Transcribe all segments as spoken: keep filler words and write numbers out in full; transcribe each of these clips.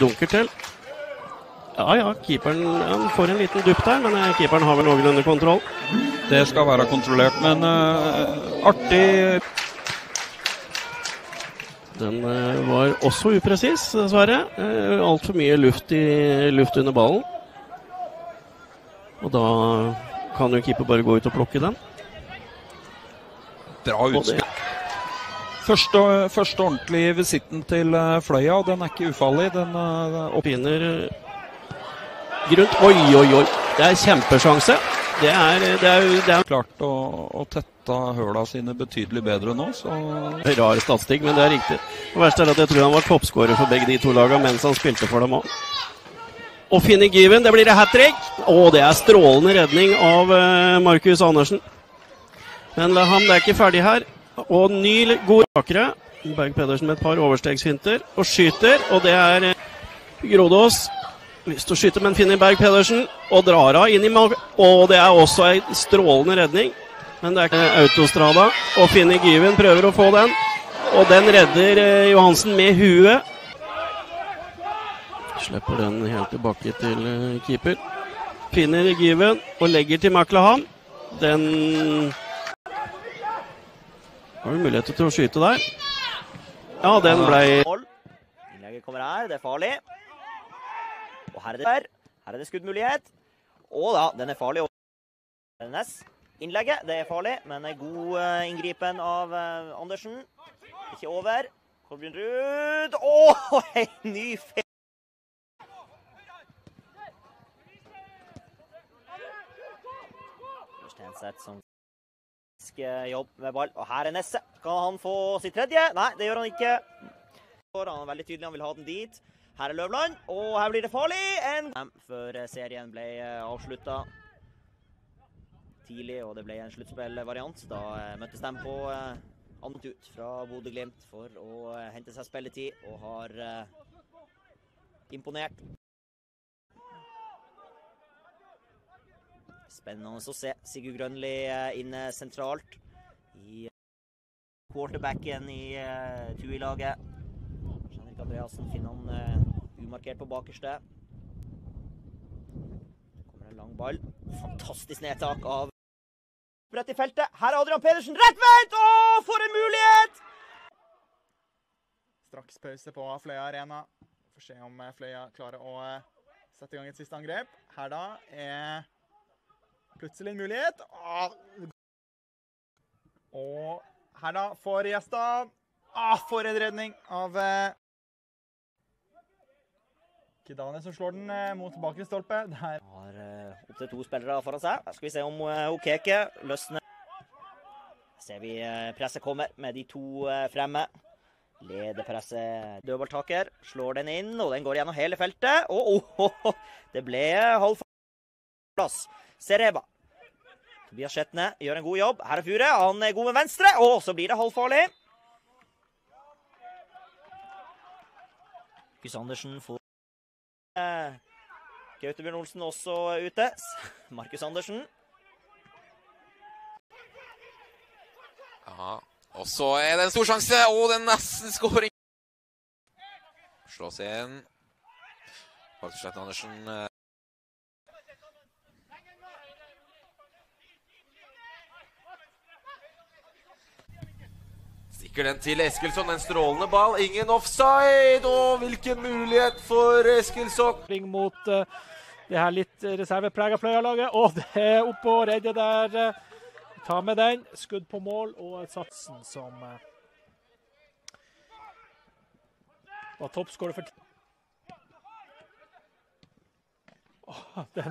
dunker til. Ja, ja, keeperen han får en liten dupp der, men keeperen har vel noenlunde kontroll. Det skal være kontrollert, men uh, artig. Den uh, var også upresis, dessverre. Uh, alt for mye luft, i, luft under ballen. Og da kan jo keeper bare gå ut og plukke den. Bra utspill. Første, første ordentlige visitten til uh, Fløya, den er ikke ufarlig. Den uh, oppinner grunt. Oi, oi, oi. Det er kjempesjanse. Det er, det er, det er klart å, å tette høla sine betydelig bedre nå, så... Rar statistikk, men det er riktig. Det verste er at jeg tror han var toppskårer for begge de to lagene mens han spilte for dem også. Og Finney Given, det blir det hat-trick. Å, det er strålende redning av uh, Markus Andersen. Men ham, det er ikke ferdig her. Og ny god bakere. Berg Pedersen med et par overstegsfinter. Og skyter, og det er uh, Grodås. Lyst til å skyte, men finner Berg Pedersen. Og drar av inn i mag... Og det er også en strålende redning. Men det er ikke uh, Autostrada. Og Finney Given prøver å få den. Og den redder uh, Johansen med huet. Slipper den helt tilbake til uh, keeper. Finner Given og legger til McLahan. Den har du mulighet til å skyte der. Ja, den ble... Innlegget kommer her, det er farlig. Og her er det der. Her er det skuddmulighet. Og da, den er farlig. Innlegget, det er farlig, men en god uh, inngripen av uh, Andersen. Ikke over. Kolbjørn Ruud. Åh, en ny feil. Som jobb med ball, og her er Nesse. Kan han få sitt tredje? Nei, det gjør han ikke. Han er veldig tydelig, han vil ha den dit. Her er Løvland, og her blir det farlig. En før serien ble avsluttet tidlig, og det ble en sluttspillvariant. Da møttes de på annet ut fra Bodø Glimt for å hente seg spilletid, og har imponert. Spennende å se Sigurd Grønli inne sentralt i quarterbacken i uh, Tui-laget. Henrik Andreasen finner han uh, umarkert på bakerste. Kommer en lang ball. Fantastisk nedtak av brett i feltet. Her er Adrian Pedersen rettvendt! Åh, for en mulighet! Straks pause på Fløya Arena. Får se om Fløya klarer å uh, sette i gang et siste angrep. Her da er... Plutselig en mulighet. Åh. Og her da får Gjestad. Ah, for en redning av eh, Kidane som slår den eh, mot bakre stolpe. Der har eh, opp til to spillere foran seg. Her skal vi se om eh, Okeke løsner. Ser vi eh, presset kommer med de to eh, fremme. Leder presset. Dødballtaker slår den inn, og den går gjennom hele feltet. Og oh, oh, oh, det ble halv plass. Sereba. Tobias Skjetne gjør en god jobb. Her er Fure. Han er god med venstre. Og så blir det halvfarlig. Markus Andersen får eh, Gautebjørn Olsen også ute. Markus Andersen. Ja, og så er det en stor sjanse. Og den nesten skåring. Slås igjen. Markus Skjetne Andersen. Stikker den til Eskilsson, en strålende ball, ingen offside, og hvilken mulighet for Eskilsson. Ring mot uh, det her litt reservepreget Fløya-laget, og det er oppe og redde der. Uh, ta med den, skudd på mål, og satsen som uh, var toppskårer for... Oh, den...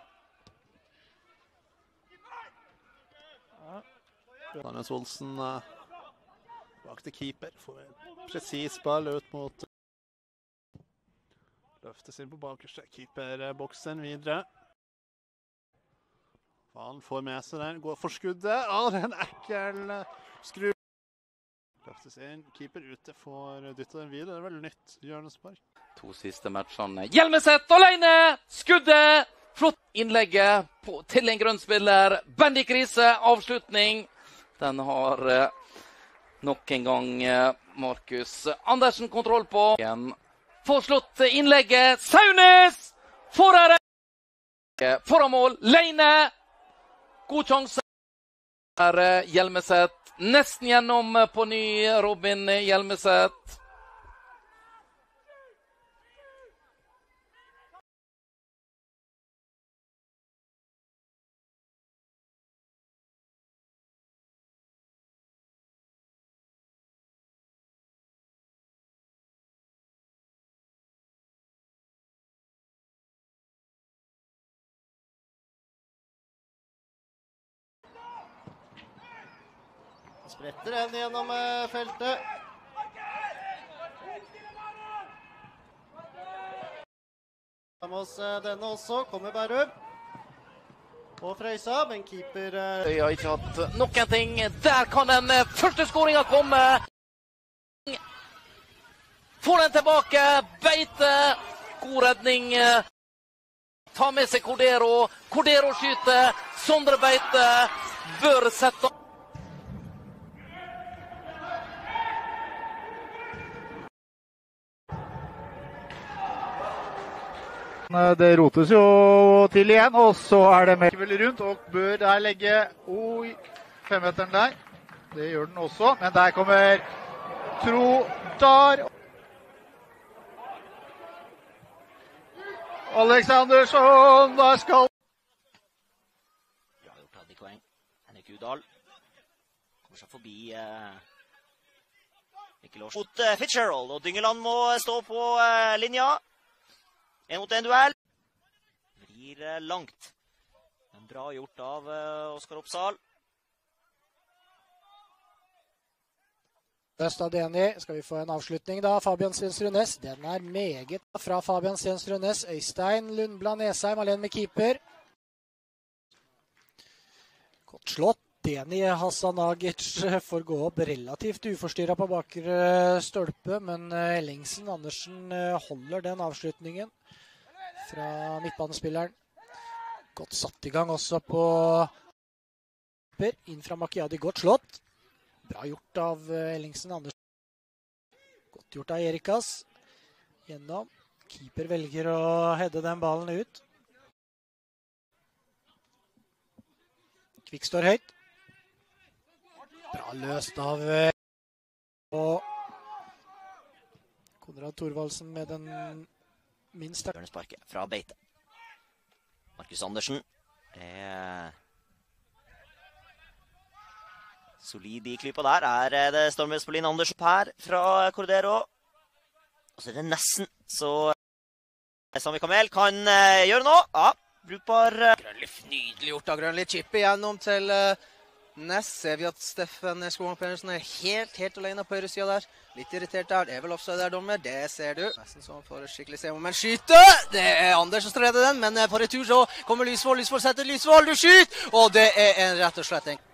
Ja. Anders Olsen... Uh... Bak til keeper, får en presis ball ut mot løftes inn på bakerste, keeperboksen videre. Han får med seg den, går for skuddet, å, det er en ekkel skru. Løftes inn, keeper ute, får dyttet den videre, det er vel nytt hjørnespark. To siste matchene, Hjelmeset alene, skuddet, flott innlegget på, til en grønnspiller, Bendik Riise, avslutning. Den har... Uh, Nok en gang Markus Andersen kontroll på. får slått innlegget. Saunes foran foran mål. Leine. God sjanse. Er Hjelmeset nesten gjennom på ny. Robin Hjelmeset. Spretter den gjennom eh, feltet. Ta med oss eh, denne også. Kommer Bærum. Og Frøysa, men keeper... Eh... Jeg har ikke hatt noen ting. Der kan den eh, første skåringen komme. Får den tilbake. Beite. God redning. Ta med seg Cordero. Cordero skyter. Sondre Beite bør sette... Det rotes jo til igjen, og så er det Merkevel rundt, og bør der legge oi, femmeteren der. Det gjør den også, men der kommer Trodar. Aleksandersson, der skal... Bra gjort, Hadde poeng. Henrik Udal kommer seg forbi eh, Mikkel Års mot eh, Fitzgerald, og Dyngeland må stå på eh, linja. En mot en duell. Vrir eh, langt. Men bra gjort av eh, Oskar Oppsal. Stadeni, skal vi få en avslutning da, Fabian Stensrud-Næss. Den er meget fra Fabian Stensrud-Næss. Øystein Lundblad Nesheim, alene med keeper. Godt slått. Deni Hasanagic får gå opp relativt uforstyrret på bakre stolpe, men Ellingsen Andersen holder den avslutningen fra midtbanespilleren. Godt satt i gang også på inn fra Makiadi, godt slått. Bra gjort av Ellingsen Andersen. Godt gjort av Erikas. Gjennom. Keeper velger å heade den ballen ut. Kvikk står høyt. Bra løst av og Konrad Thorvaldsen med den minst Bjørnesparket fra Beite. Markus Andersen. Det er solid i klypa der. Er det Stormøs Pauline Andersen her fra Cordero. Og så er det nesten så Sami Kamel kan uh, gjøre noe. Ja, brukbar. Uh... Grønli, nydelig gjort av Grønli. Chip igjennom til uh, Ness. Ser vi at Steffen Skåren Pedersen er helt, helt alene på høyre siden der. Litt irritert der. Det er vel offside der, dommer. Det ser du. Nesten sånn for skikkelig se om en skyte. Det er Anders som streder den, men på retur så kommer Lysvold. Lysvold setter Lysvold. Du skyter! Og det er en rett og slett en